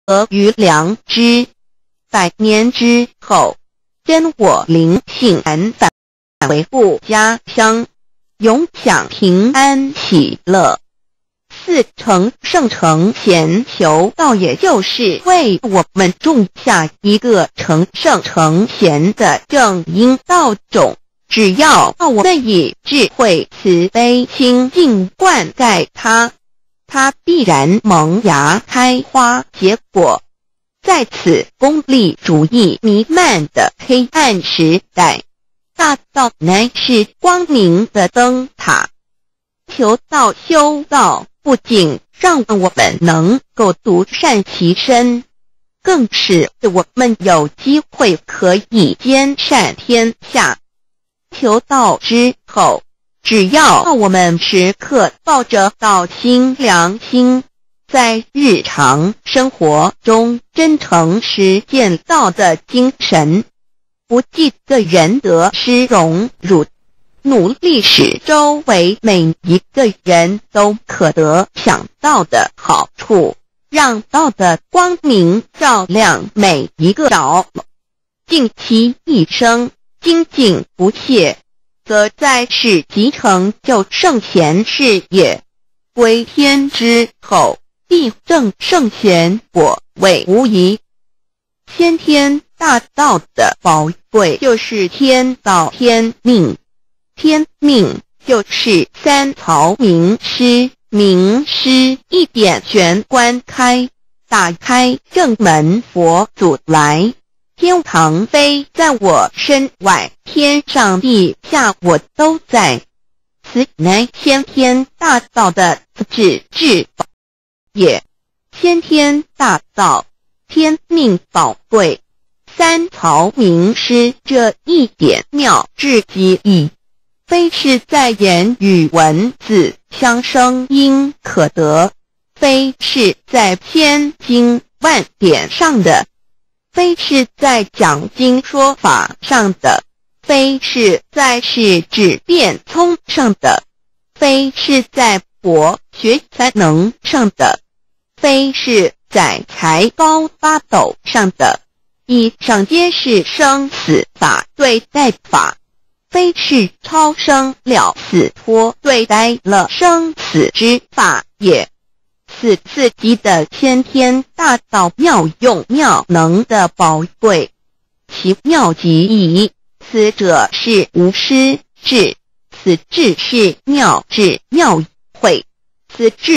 于良知。100年之后，真我灵性返回故家乡，永享平安喜乐。4成圣成贤求道，也就是为我们种下一个成圣成贤的正因道种。只要我们以智慧慈悲清净灌溉它，它必然萌芽开花结果。在此功利主义弥漫的黑暗时代，大道乃是光明的灯塔。求道修道，不仅让我们能够独善其身，更使我们有机会可以兼善天下。求道之后，只要我们时刻抱着道心良心，在日常生活中真诚实践道的精神，不计个人得失荣辱，努力使周围每一个人都可得享到的好处，让道的光明照亮每一个角，尽其一生精进不懈，则在世即成就圣贤事业。归天之后，必证圣贤果位无疑。先天大道的宝贵就是天道天命，天命就是3曹名师，名师一点玄关开，打开正门佛祖来。天堂非在我身外，天上地下我都在。此乃先天大道的至宝也。先天大道，天命宝贵，3曹名师这一点妙至极意，非是在言语文字相声音可得，非是在千经万典上的，非是在讲经说法上的，非是在世智辩聪上的，非是在博学才能上的，非是在才高八斗上的。以上皆是生死法对待法，非是超生了死脱对待了生死之法也。此次级的先天大道妙用妙能的宝贵，其妙极矣。此者是无师智，此智是妙智妙慧，此智